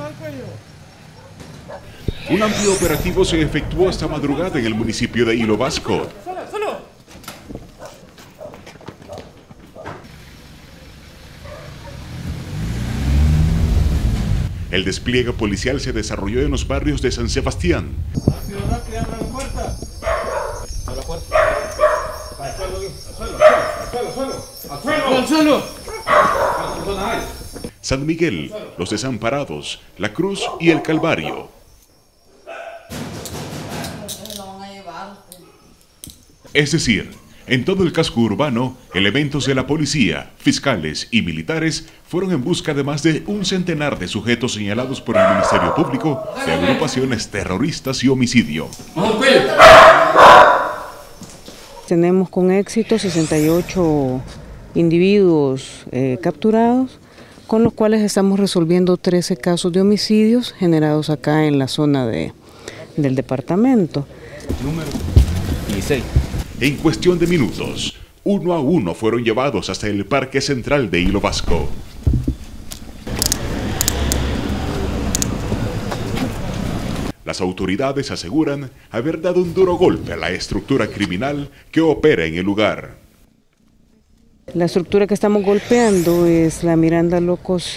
Un amplio operativo se efectuó esta madrugada en el municipio de Hilo Vasco. El despliegue policial se desarrolló en los barrios de San Sebastián, San Miguel, Los Desamparados, La Cruz y El Calvario. Es decir, en todo el casco urbano, elementos de la policía, fiscales y militares fueron en busca de más de un centenar de sujetos señalados por el Ministerio Público de agrupaciones terroristas y homicidio. Tenemos con éxito 68 individuos capturados, con los cuales estamos resolviendo 13 casos de homicidios generados acá en la zona del departamento. Número 16. En cuestión de minutos, uno a uno fueron llevados hasta el Parque Central de Hilo Vasco. Las autoridades aseguran haber dado un duro golpe a la estructura criminal que opera en el lugar. La estructura que estamos golpeando es la Miranda Locos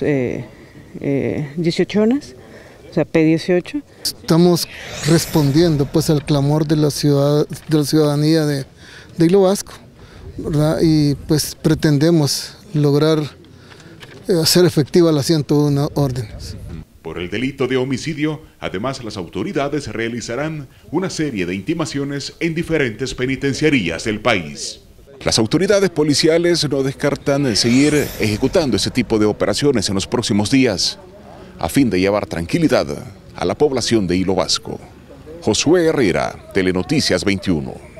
18onas, o sea, P18. Estamos respondiendo pues al clamor de la ciudadanía de Hilo Vasco, ¿verdad? Y pues pretendemos lograr hacer efectiva las 101 órdenes. Por el delito de homicidio, además las autoridades realizarán una serie de intimaciones en diferentes penitenciarías del país. Las autoridades policiales no descartan seguir ejecutando ese tipo de operaciones en los próximos días, a fin de llevar tranquilidad a la población de Hilo Vasco. Josué Herrera, Telenoticias 21.